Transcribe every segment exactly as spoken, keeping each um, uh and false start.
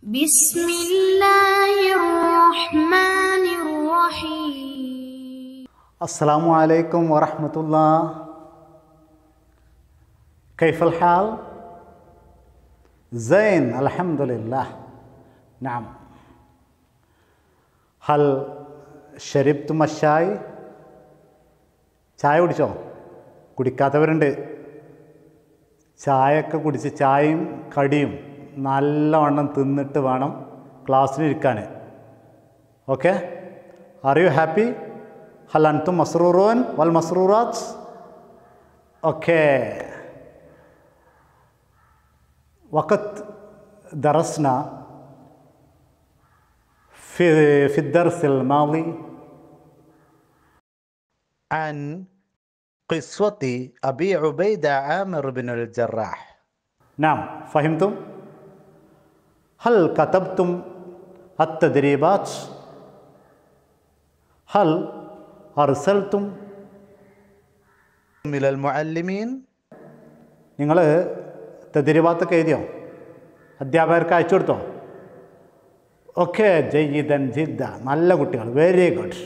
بسم الله الرحمن الرحيم. السلام عليكم ورحمة الله. كيف الحال؟ زين الحمد لله. نعم. هل شربتم الشاي؟ ചായ കുടിച്ചോ? കുടിക്കാത്തവരുണ്ട്. ചായയൊക്കെ കുടിച്ച് ചായയും കടിയും നല്ലവണ്ണം തിന്നിട്ട് വേണം ക്ലാസ്സിലിരിക്കാൻ. Okay, are you happy? ഹൽ അൻതും മസ്റൂറൂൻ വൽ മസ്റൂറാത്ത്? ഓക്കെ. വഖത്ത് ദറസ്ന في في الدرس الماضي عن قصة أبي عبيدة عامر بن الجراح. نعم، فهمتم؟ هل كتبتم التدريبات؟ هل أرسلتم إلى المعلمين؟ നിങ്ങൾ തദ്രീബാത്തൊക്കെ എഴുതിയോ? അധ്യാപകർക്ക് അയച്ചു കൊടുത്തോ? ഓക്കെ, ജയ്യിദൻ ജിദ്ദ, നല്ല കുട്ടികൾ, വെരി ഗുഡ്.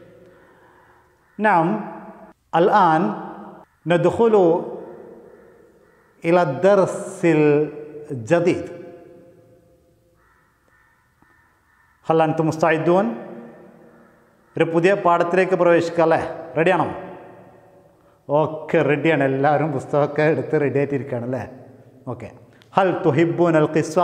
നാം الآن ندخل إلى الدرس الجديد. هل أنتم مستعدون؟ ഒരു പുതിയ പാഠത്തിലേക്ക് പ്രവേശിക്കാം അല്ലേ? റെഡിയാണോ? ഓക്കെ, റെഡിയാണ്. എല്ലാവരും പുസ്തകമൊക്കെ എടുത്ത് റെഡി ആയിട്ടിരിക്കുകയാണ് അല്ലേ? ഓക്കെ. ഹൽ തുഹിബ്ബൂൻ അൽ ഖിസ്സ?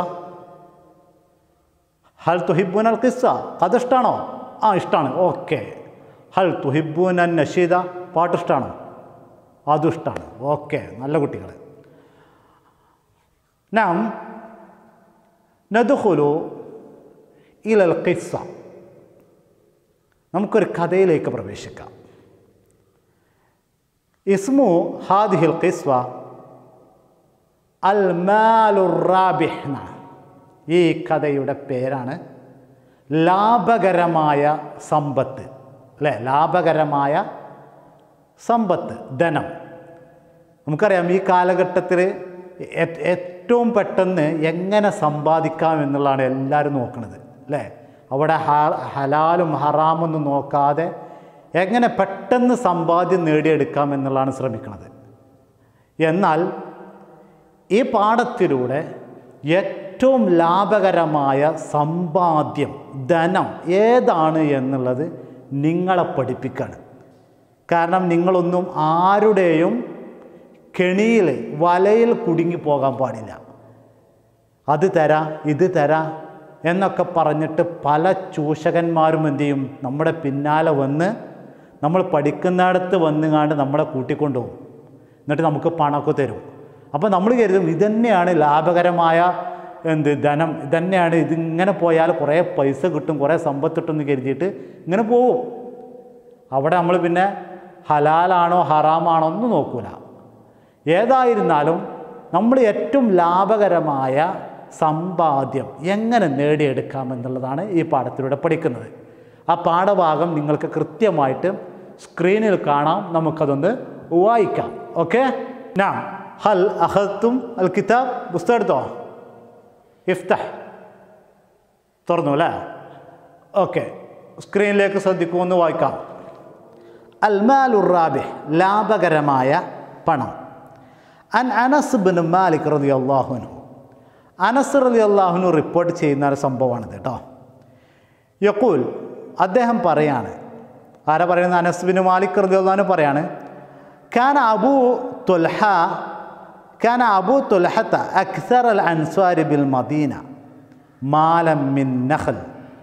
ഹൽ തുഹിബ്ബൂൻ അൽ ഖിസ്സ? കഥ ഇഷ്ടമാണോ? ആ, ഇഷ്ടമാണ്. ഓക്കെ. ഹൽ തുഹിബ്ബൂൻ അൻ നഷീദ? പാട്ട് ഇഷ്ടമാണോ? അതും ഇഷ്ടമാണ്. ഓക്കെ, നല്ല കുട്ടികൾ. നാം നദ്ഖുലു ഇലൽ ഖിസ്സ, നമുക്കൊരു കഥയിലേക്ക് പ്രവേശിക്കാം. ഇസ്മു ഹാദിഹിൽ ഖിസ്വ അൽ മാലുർ റാബിഹ്. ഈ കഥയുടെ പേരാണ് ലാഭകരമായ സമ്പത്ത്. അല്ലേ? ലാഭകരമായ സമ്പത്ത്, ധനം. നമുക്കറിയാം, ഈ കാലഘട്ടത്തിൽ ഏറ്റവും പെട്ടെന്ന് എങ്ങനെ സമ്പാദിക്കാം എന്നുള്ളതാണ് എല്ലാവരും നോക്കുന്നത് അല്ലേ? അവിടെ ഹലാലും ഹറാമൊന്നും നോക്കാതെ എങ്ങനെ പെട്ടെന്ന് സമ്പാദ്യം നേടിയെടുക്കാം എന്നുള്ളതാണ് ശ്രമിക്കുന്നത്. എന്നാൽ ഈ പാഠത്തിലൂടെ ഏറ്റവും ലാഭകരമായ സമ്പാദ്യം, ധനം ഏതാണ് എന്നുള്ളത് നിങ്ങളെ പഠിപ്പിക്കുകയാണ്. കാരണം നിങ്ങളൊന്നും ആരുടെയും കെണിയിൽ, വലയിൽ കുടുങ്ങിപ്പോകാൻ പാടില്ല. അത് തരാം, ഇത് തരാം എന്നൊക്കെ പറഞ്ഞിട്ട് പല ചൂഷകന്മാരും എന്തു ചെയ്യും? നമ്മുടെ പിന്നാലെ വന്ന് നമ്മൾ പഠിക്കുന്നിടത്ത് വന്നുകാണ്ട് നമ്മളെ കൂട്ടിക്കൊണ്ടുപോകും. എന്നിട്ട് നമുക്ക് പണമൊക്കെ തരും. അപ്പോൾ നമ്മൾ കരുതും ഇതന്നെയാണ് ലാഭകരമായ എന്ത് ധനം, ഇതന്നെയാണ്, ഇതിങ്ങനെ പോയാൽ കുറേ പൈസ കിട്ടും, കുറേ സമ്പത്ത് കിട്ടും എന്ന് കരുതിയിട്ട് ഇങ്ങനെ പോവും. അവിടെ നമ്മൾ പിന്നെ ഹലാലാണോ ഹറാമാണോ ഒന്നും നോക്കൂല. ഏതായിരുന്നാലും നമ്മൾ ഏറ്റവും ലാഭകരമായ സമ്പാദ്യം എങ്ങനെ നേടിയെടുക്കാമെന്നുള്ളതാണ് ഈ പാഠത്തിലൂടെ പഠിക്കുന്നത്. ആ പാഠഭാഗം നിങ്ങൾക്ക് കൃത്യമായിട്ട് സ്ക്രീനിൽ കാണാം. നമുക്കതൊന്ന് വായിക്കാം. ഓക്കെ. നാം ഹൽ അഖദ്തും അൽ കിതാബ്? പുസ്തകം എടുത്തോ? ഇഫ്തഹ്, തുറന്നു അല്ലേ? ഓക്കെ, സ്ക്രീനിലേക്ക് ശ്രദ്ധിക്കുമെന്ന് വായിക്കാം. അൽ മാലുർ റാബിഹ്, ലാഭകരമായ പണം. അൻ അനസ് ബിൻ മാലിക് റളിയല്ലാഹു അൻഹു, അനസ് റളിയല്ലാഹു അൻഹു റിപ്പോർട്ട് ചെയ്യുന്ന ഒരു സംഭവമാണിത് കേട്ടോ. യഖൂൽ, അദ്ദേഹം പറയാണ്. ആരാ പറയുന്നത്? അനസ് ബിൻ മാലിക് റളിയല്ലാഹു അൻഹു പറയാണ്. കാന അബൂ തുൽഹ കാന അബൂ തുൽഹത അക്സർ അൽ അൻസ്വാരി ബിൽ മദീന മാലം മിൻ നഖൽ.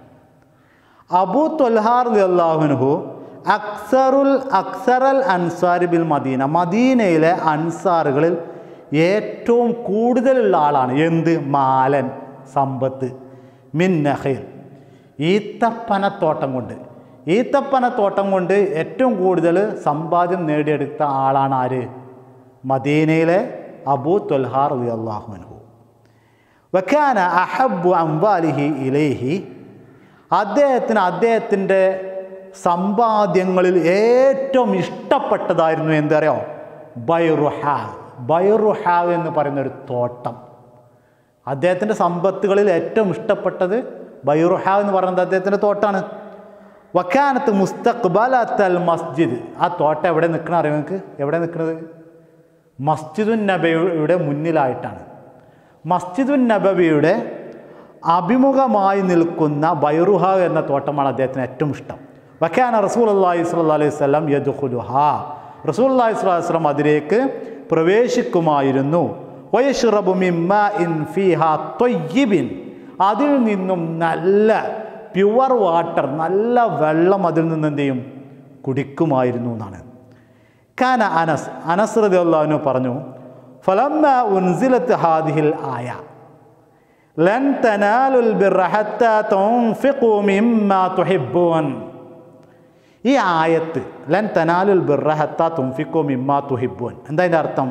അബൂ തുൽഹ റളിയല്ലാഹു അൻഹു അക്സറുൽ അക്സറൽ അൻസാരി ബിൽ മദീന, മദീനയിലെ അൻസാറുകളിൽ ഏറ്റവും കൂടുതലുള്ള ആളാണ്. എന്ത്? മാലൻ, സമ്പത്ത്. മിൻ നഖൽ, ഈത്തപ്പനത്തോട്ടം കൊണ്ട്. ഈത്തപ്പനത്തോട്ടം കൊണ്ട് ഏറ്റവും കൂടുതൽ സമ്പാദ്യം നേടിയെടുത്ത ആളാണ് ആര്? മദീനയിലെ അബൂ തുൽഹ റളിയല്ലാഹു അൻഹു. വകാന അഹബ്ബു അംവാലിഹി ഇലൈഹി, അദ്ദേഹത്തിന് അദ്ദേഹത്തിൻ്റെ സമ്പാദ്യങ്ങളിൽ ഏറ്റവും ഇഷ്ടപ്പെട്ടതായിരുന്നു എന്തറിയോ? ബൈറുഹാ. ബൈറുഹാ എന്ന് പറയുന്നൊരു തോട്ടം. അദ്ദേഹത്തിൻ്റെ സമ്പത്തുകളിൽ ഏറ്റവും ഇഷ്ടപ്പെട്ടത് ബൈറുഹ എന്ന് പറയുന്നത് അദ്ദേഹത്തിൻ്റെ തോട്ടാണ്. വക്കാനത്ത് മുസ്തഖ്ബലത്തൽ മസ്ജിദ്. ആ തോട്ടം എവിടെ നിൽക്കണം അറിയാം നിങ്ങൾക്ക്? എവിടെ നിൽക്കുന്നത്? മസ്ജിദുൻ നബവിയുടെ മുന്നിലായിട്ടാണ്. മസ്ജിദുൻ നബവിയുടെ അഭിമുഖമായി നിൽക്കുന്ന ബൈറുഹ എന്ന തോട്ടമാണ് അദ്ദേഹത്തിന് ഏറ്റവും ഇഷ്ടം. വക്കാന റസൂലുള്ളാഹി സ്വല്ലല്ലാഹു അലൈഹി വസല്ലം യദ്ഖുലുഹ. റസൂലുള്ളാഹി സ്വല്ലല്ലാഹു അലൈഹി വസല്ലം അതിലേക്ക് പ്രവേശിക്കുമായിരുന്നു. വയശ്റബു മിമ്മാഇൻ ഫീഹാ ത്വയ്യിബിൻ. അതിൽ നിന്നും നല്ല പ്യുവർ വാട്ടർ, നല്ല വെള്ളം അതിൽ നിന്ന് എന്ത് ചെയ്യും? കുടിക്കുമായിരുന്നു എന്നാണ്. കാന അനസ് അനസ് റളിയല്ലാഹു അൻഹു പറഞ്ഞു, ഫലമ്മ ഉൻസിലത്ത് ഹാദിഹിൽ ആയ ലൻ തനാലുൽ ബിർറ ഹത്താ തുൻഫിഖു മിമ്മാ തുഹിബ്ബൂൻ. ഈ ആയത്ത് ലൻ തനാലുൽ ബിർറ ഹത്താ തുൻഫിഖു മിമ്മാ തുഹിബ്ബൂൻ എന്താ അതിൻ്റെ അർത്ഥം?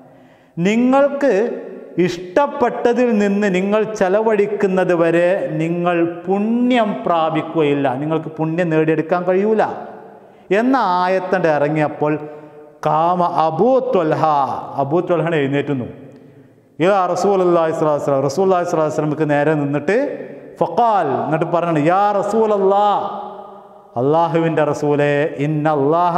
നിങ്ങൾക്ക് ഇഷ്ടപ്പെട്ടതിൽ നിന്ന് നിങ്ങൾ ചെലവഴിക്കുന്നത് വരെ നിങ്ങൾ പുണ്യം പ്രാപിക്കുകയില്ല, നിങ്ങൾക്ക് പുണ്യം നേടിയെടുക്കാൻ കഴിയൂല എന്ന ആയത്തണ്ട് ഇറങ്ങിയപ്പോൾ കാമ അബൂ ത്വൽഹ അബൂ ത്വൽഹ എഴുന്നേറ്റുന്നു. യാ റസൂലുള്ളാഹി സ്വല്ലല്ലാഹു അലൈഹി വസല്ലം റസൂലുള്ളാഹി സ്വല്ലല്ലാഹു അലൈഹി വസല്ലമക്ക് നേരെ നിന്നിട്ട് ഫഖാൽ എന്നിട്ട് പറഞ്ഞു, യാ റസൂലല്ലാഹ്, അള്ളാഹുവിൻ്റെ റസൂലേ, ഇന്നല്ലാഹ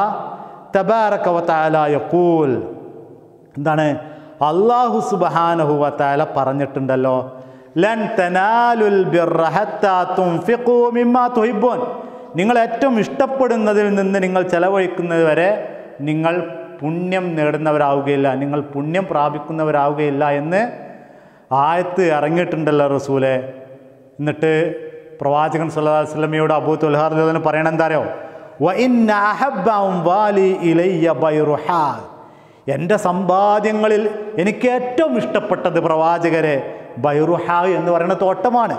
തബാറക വ തആല യഖൂൽ. എന്താണ്? അല്ലാഹു സുബ്ഹാനഹു വ തആല പറഞ്ഞിട്ടുണ്ടല്ലോ, ലൻ തനാലുൽ ബിർറ ഹത്താ തുൻഫിഖു മിമ്മാ തുഹിബ്ബൂൻ. നിങ്ങൾ ഏറ്റവും ഇഷ്ടപ്പെടുന്നതിൽ നിന്ന് നിങ്ങൾ ചെലവഴിക്കുന്നത് വരെ നിങ്ങൾ പുണ്യം നേടുന്നവരാവുകയില്ല, നിങ്ങൾ പുണ്യം പ്രാപിക്കുന്നവരാവുകയില്ല എന്ന് ആയത്ത് ഇറങ്ങിയിട്ടുണ്ടല്ലോ റസൂലെ. എന്നിട്ട് പ്രവാചകൻ സല്ലല്ലാഹു അലൈഹി വസല്ലമയോട് അബൂ ത്വൽഹ റളിയല്ലാഹു അൻഹു പറയണ എന്താ അറിയോ? വ ഇന്ന അഹബ്ബ അംവാലി ഇലയ്യ ബൈറുഹ. എൻ്റെ സമ്പാദ്യങ്ങളിൽ എനിക്ക് ഏറ്റവും ഇഷ്ടപ്പെട്ടത് പ്രവാചകരെ ബൈറുഹ എന്ന് പറയുന്ന തോട്ടമാണ്.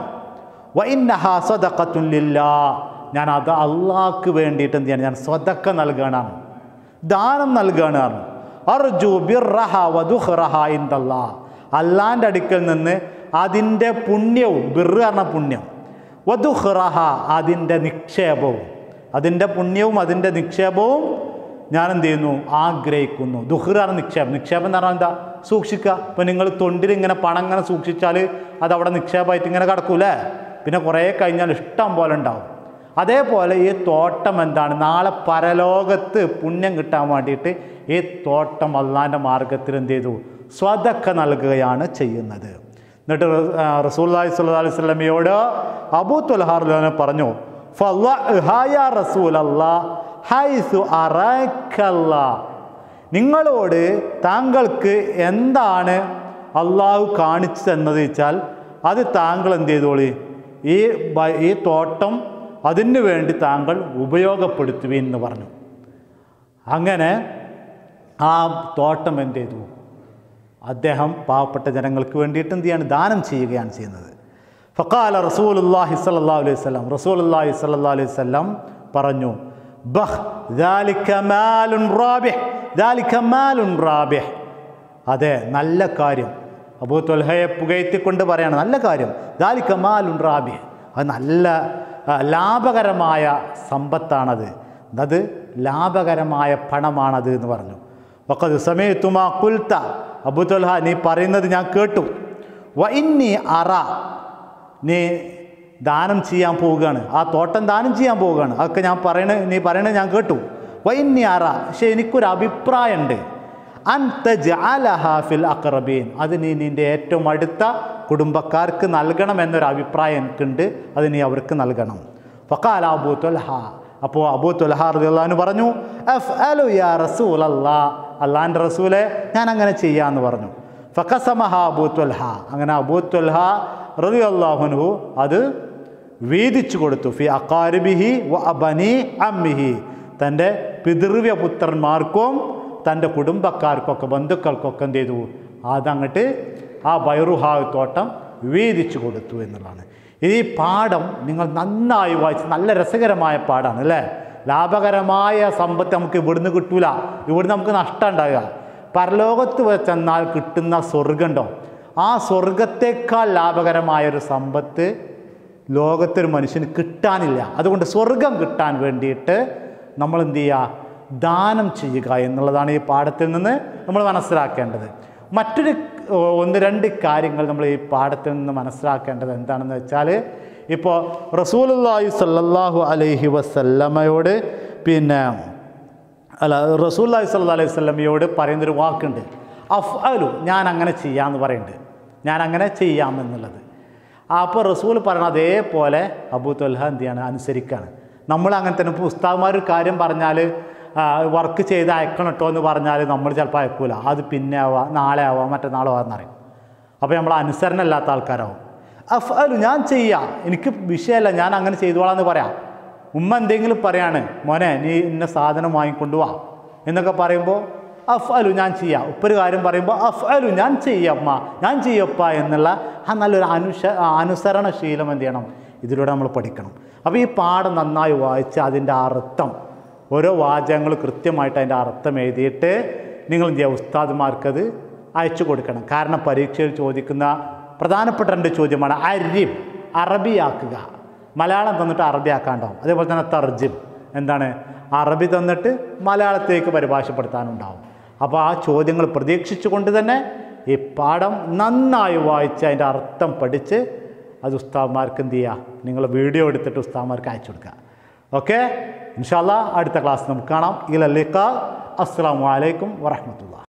വ ഇന്നഹാ സദഖത്തുൻ ലില്ലാഹ്. ഞാൻ അത് അള്ളാഹ്ക്ക് വേണ്ടിയിട്ട് എന്ത് ചെയ്യണം? ഞാൻ സ്വതക്ക നൽകണമാണ്, ദാനം നൽകണമാണ്. അർജു ബിർറഹ വദുഖ്റഹ ഇൻദല്ലാഹ്. അള്ളാൻ്റെ അടുക്കൽ നിന്ന് അതിൻ്റെ പുണ്യവും, ബിർറ് പറഞ്ഞ പുണ്യം, വദുഖ്റഹ അതിൻ്റെ നിക്ഷേപവും, അതിൻ്റെ പുണ്യവും അതിൻ്റെ നിക്ഷേപവും ഞാൻ എന്ത് ചെയ്യുന്നു? ആഗ്രഹിക്കുന്നു. ദുഹ്റാണ് നിക്ഷേപം. നിക്ഷേപം എന്ന് പറഞ്ഞാൽ എന്താ? സൂക്ഷിക്കുക. ഇപ്പം നിങ്ങൾ തൊണ്ടിൽ ഇങ്ങനെ പണം ഇങ്ങനെ സൂക്ഷിച്ചാൽ അത് അവിടെ നിക്ഷേപമായിട്ട് ഇങ്ങനെ കിടക്കൂലേ, പിന്നെ കുറേ കഴിഞ്ഞാൽ ഇഷ്ടം പോലെ ഉണ്ടാവും. അതേപോലെ ഈ തോട്ടം എന്താണ്? നാളെ പരലോകത്ത് പുണ്യം കിട്ടാൻ വേണ്ടിയിട്ട് ഈ തോട്ടം അള്ളാൻ്റെ മാർഗത്തിൽ എന്ത് ചെയ്തു? സ്വതക്ക നൽകുകയാണ് ചെയ്യുന്നത്. എന്നിട്ട് റസൂലുള്ളാഹി സ്വല്ലല്ലാഹു അലൈഹി വസല്ലമയോട് അബൂ ത്വൽഹ റളിയല്ലാഹു അൻഹു പറഞ്ഞു, ഫളഅഹാ യാ റസൂലല്ലാഹ് ഹൈസു അറാക്കല്ലാഹ്. നിങ്ങളോട് താങ്കൾക്ക് എന്താണ് അള്ളാഹു കാണിച്ചു തന്നത് വെച്ചാൽ അത് താങ്കൾ എന്ത് ചെയ്തോളി, ഈ ഈ തോട്ടം അതിനു വേണ്ടി താങ്കൾ ഉപയോഗപ്പെടുത്തുവീൻ എന്ന് പറഞ്ഞു. അങ്ങനെ ആ തോട്ടം എന്ത് ചെയ്തു? അദ്ദേഹം പാവപ്പെട്ട ജനങ്ങൾക്ക് വേണ്ടിയിട്ട് എന്ത് ചെയ്യാണ്? ദാനം ചെയ്യുകയാണ് ചെയ്യുന്നത്. ഫഖാല റസൂലുള്ളാഹി സ്വല്ലല്ലാഹു അലൈഹി വസല്ലം റസൂലുള്ളാഹി സ്വല്ലല്ലാഹു അലൈഹി വസല്ലം പറഞ്ഞു, ബഹ് ദാലിക മാലുൻ റാബിഹ് ദാലിക മാലുൻ റാബിഹ്. അതെ, നല്ല കാര്യം. അബൂ ത്വൽഹയെ പുകഴ്ത്തിക്കൊണ്ട് പറയാണ്, നല്ല കാര്യം. ദാലിക മാലുൻ റാബിഹ്, അത് നല്ല ലാഭകരമായ സമ്പത്താണത്, അത് ലാഭകരമായ പണമാണത് എന്ന് പറഞ്ഞു. വഖദ് സമീഅതു മാ ഖുൽത. അബൂ ത്വൽഹ, നീ പറയുന്നത് ഞാൻ കേട്ടു. വ ഇന്നി അറ, നീ ദാനം ചെയ്യാൻ പോവുകയാണ്, ആ തോട്ടം ദാനം ചെയ്യാൻ പോവുകയാണ്, അതൊക്കെ ഞാൻ പറയണ നീ പറയണത് ഞാൻ കേട്ടു. വ ഇന്നി അറ, പക്ഷേ എനിക്കൊരു അഭിപ്രായമുണ്ട്. അൻ തജ്അലഹ ഫിൽ അഖ്റബീൻ, അത് നീ നിൻ്റെ ഏറ്റവും അടുത്ത കുടുംബക്കാർക്ക് നൽകണം എന്നൊരു അഭിപ്രായം എനിക്കുണ്ട്, അത് നീ അവർക്ക് നൽകണം. ഫഖാല അബൂ ത്വൽഹ, അപ്പോൾ അബൂ ത്വൽഹ റളിയല്ലാഹു അൻഹു പറഞ്ഞു, അഫ്അലു യാ റസൂലല്ലാഹ്, അള്ളാൻ്റെ റസൂലെ ഞാൻ അങ്ങനെ ചെയ്യാമെന്ന് പറഞ്ഞു. ഫഖസമഹ അബൂ ത്വൽഹ, അങ്ങനെ അബൂ ത്വൽഹ റളിയല്ലാഹു അൻഹു അത് വീതിച്ചു കൊടുത്തു. ഫി അഖാരിബിഹി വ അബനി അമ്മിഹി, തൻ്റെ പിതൃവ്യ പുത്രന്മാർക്കും തൻ്റെ കുടുംബക്കാർക്കൊക്കെ ബന്ധുക്കൾക്കൊക്കെ എന്ത് ചെയ്തു? അതങ്ങോട്ട് ആ ബൈറുഹ തോട്ടം വീതിച്ചു കൊടുത്തു എന്നുള്ളതാണ്. ഈ പാഠം നിങ്ങൾ നന്നായി വായിച്ച്, നല്ല രസകരമായ പാഠമാണ് അല്ലേ? ലാഭകരമായ സമ്പത്ത് നമുക്ക് ഇവിടുന്ന് കിട്ടൂല, ഇവിടുന്ന് നമുക്ക് നഷ്ടം ഉണ്ടാകുക. പരലോകത്ത് ചെന്നാൽ കിട്ടുന്ന സ്വർഗമുണ്ടോ, ആ സ്വർഗത്തേക്കാൾ ലാഭകരമായൊരു സമ്പത്ത് ലോകത്തൊരു മനുഷ്യന് കിട്ടാനില്ല. അതുകൊണ്ട് സ്വർഗം കിട്ടാൻ വേണ്ടിയിട്ട് നമ്മൾ എന്ത് ചെയ്യുക? ദാനം ചെയ്യുക എന്നുള്ളതാണ് ഈ പാഠത്തിൽ നിന്ന് നമ്മൾ മനസ്സിലാക്കേണ്ടത്. മറ്റൊരു ഒന്ന് രണ്ട് കാര്യങ്ങൾ നമ്മൾ ഈ പാഠത്തിൽ നിന്ന് മനസ്സിലാക്കേണ്ടത് എന്താണെന്ന് വെച്ചാൽ, ഇപ്പോൾ റസൂലുള്ളാഹി സ്വല്ലല്ലാഹു അലൈഹി വസല്ലമയോട് പിന്നെ അല്ല റസൂലുള്ളാഹി സ്വല്ലല്ലാഹു അലൈഹി വസല്ലമയോട് പറയുന്നൊരു വാക്കുണ്ട്, അഫ്അലു, ഞാൻ അങ്ങനെ ചെയ്യാമെന്ന് പറയുന്നുണ്ട്, ഞാൻ അങ്ങനെ ചെയ്യാമെന്നുള്ളത്. അപ്പോൾ റസൂൽ പറയണ അതേപോലെ അബൂ ത്വൽഹ എന്ത് ചെയ്യാണ്, അനുസരിക്കുകയാണ്. നമ്മൾ അങ്ങനെ തന്നെ. ഇപ്പോൾ ഉസ്താദ്മാർ ഒരു കാര്യം പറഞ്ഞാൽ വർക്ക് ചെയ്ത് അയക്കണം കേട്ടോ എന്ന് പറഞ്ഞാൽ നമ്മൾ ചിലപ്പോൾ അയക്കൂല, അത് പിന്നെ ആവാം, നാളെ ആവാം, മറ്റന്നാളോ ആണെന്നറിയും. അപ്പോൾ നമ്മൾ അനുസരണ ഇല്ലാത്ത ആൾക്കാരാവും. അഫ്അലു, ഞാൻ ചെയ്യാം, എനിക്ക് വിഷയമല്ല, ഞാൻ അങ്ങനെ ചെയ്തോളാം എന്ന് പറയാം. ഉമ്മ എന്തെങ്കിലും പറയാണ്, മോനെ നീ ഇന്ന സാധനം വാങ്ങിക്കൊണ്ടു വാ എന്നൊക്കെ പറയുമ്പോൾ അഫ്അലു, ഞാൻ ചെയ്യാം. ഉപ്പൊരു കാര്യം പറയുമ്പോൾ അഫ്അലു, ഞാൻ ചെയ്യമ്മ, ഞാൻ ചെയ്യപ്പ എന്നുള്ള ആ നല്ലൊരു അനുഷ അനുസരണശീലം എന്ത് ചെയ്യണം, ഇതിലൂടെ നമ്മൾ പഠിക്കണം. അപ്പോൾ ഈ പാഠം നന്നായി വായിച്ച് അതിൻ്റെ അർത്ഥം, ഓരോ വാചകങ്ങൾ കൃത്യമായിട്ട് അതിൻ്റെ അർത്ഥം എഴുതിയിട്ട് നിങ്ങൾ എന്ത് ചെയ്യുക, ഉസ്താദ്മാർക്കത് അയച്ചു കൊടുക്കണം. കാരണം പരീക്ഷയിൽ ചോദിക്കുന്ന പ്രധാനപ്പെട്ട രണ്ട് ചോദ്യമാണ് അരിബ്, അറബിയാക്കുക, മലയാളം തന്നിട്ട് അറബിയാക്കാണ്ടാവും. അതേപോലെ തന്നെ തർജിം, എന്താണ്, അറബി തന്നിട്ട് മലയാളത്തേക്ക് പരിഭാഷപ്പെടുത്താനുണ്ടാവും. അപ്പോൾ ആ ചോദ്യങ്ങൾ പ്രതീക്ഷിച്ചുകൊണ്ട് തന്നെ ഈ പാഠം നന്നായി വായിച്ച് അതിൻ്റെ അർത്ഥം പഠിച്ച് അത് ഉസ്താദ്മാർക്ക് എന്ത് ചെയ്യുക, നിങ്ങൾ വീഡിയോ എടുത്തിട്ട് ഉസ്താദ്മാർക്ക് അയച്ചു കൊടുക്കുക. ഓക്കെ, ഇൻഷാ അല്ലാഹ് അടുത്ത ക്ലാസ് നമുക്ക് കാണാം. ഇലാ ലിഖാ. അസ്സലാമു അലൈക്കും വറഹ്മത്തുള്ളാഹി.